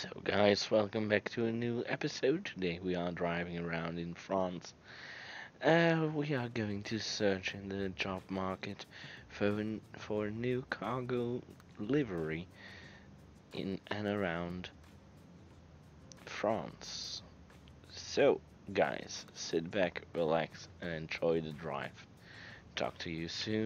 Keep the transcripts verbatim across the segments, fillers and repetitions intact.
So, guys, welcome back to a new episode. Today we are driving around in France. Uh, we are going to search in the job market for an, for a new cargo livery in and around France. So, guys, sit back, relax, and enjoy the drive. Talk to you soon.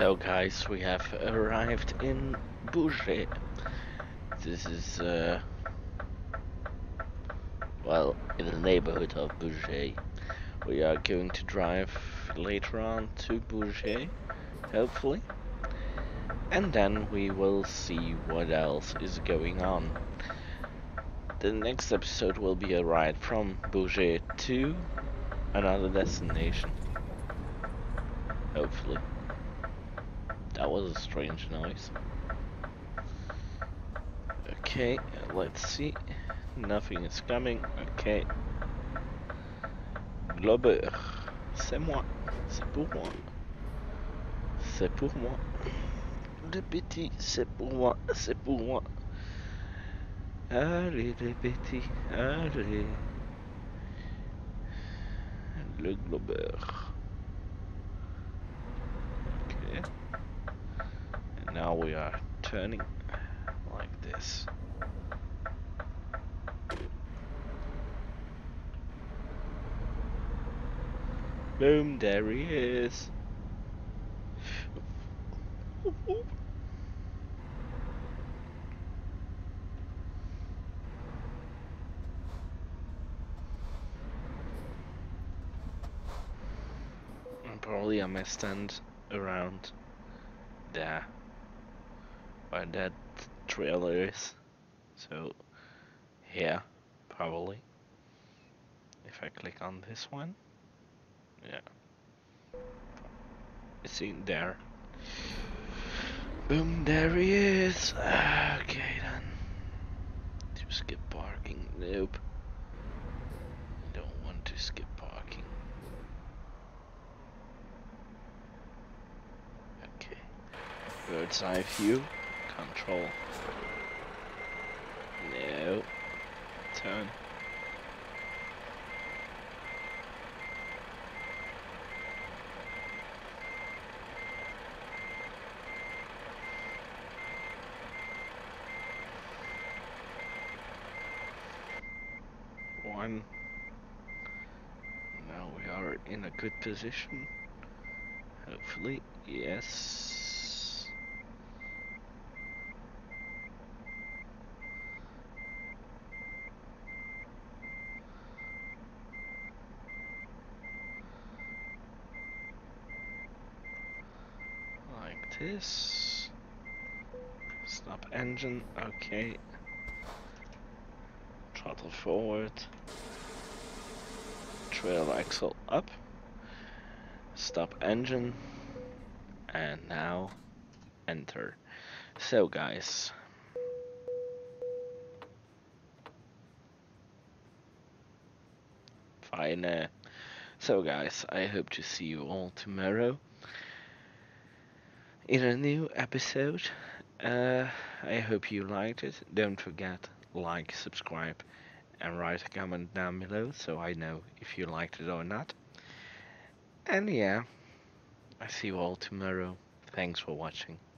So guys, we have arrived in Bourget. This is, uh, well, in the neighborhood of Bourget. We are going to drive later on to Bourget, hopefully. And then we will see what else is going on. The next episode will be a ride from Bourget to another destination. Hopefully. That was a strange noise. Okay, let's see. Nothing is coming. Okay. Glober. C'est moi. C'est pour moi. C'est pour moi. Le petit, c'est pour moi. C'est pour moi. Allez, les petits. Allez. Le Glober. Okay. And now we are turning like this. Boom, there he is. And probably I may stand around there where that trailer is. So, here, probably. If I click on this one, yeah. It's in there. Boom, there he is. Okay then. To skip parking, nope. Don't want to skip parking. Okay. Bird's eye view, control. No. Turn. One. Now we are in a good position. Hopefully, yes. Like this. Stop engine, okay. Throttle forward. Trail axle up. Stop engine. And now enter. So guys. Fine. Uh, so guys, I hope to see you all tomorrow in a new episode. Uh, I hope you liked it. Don't forget, like, subscribe, and write a comment down below so I know if you liked it or not. And yeah, I see you all tomorrow. Thanks for watching.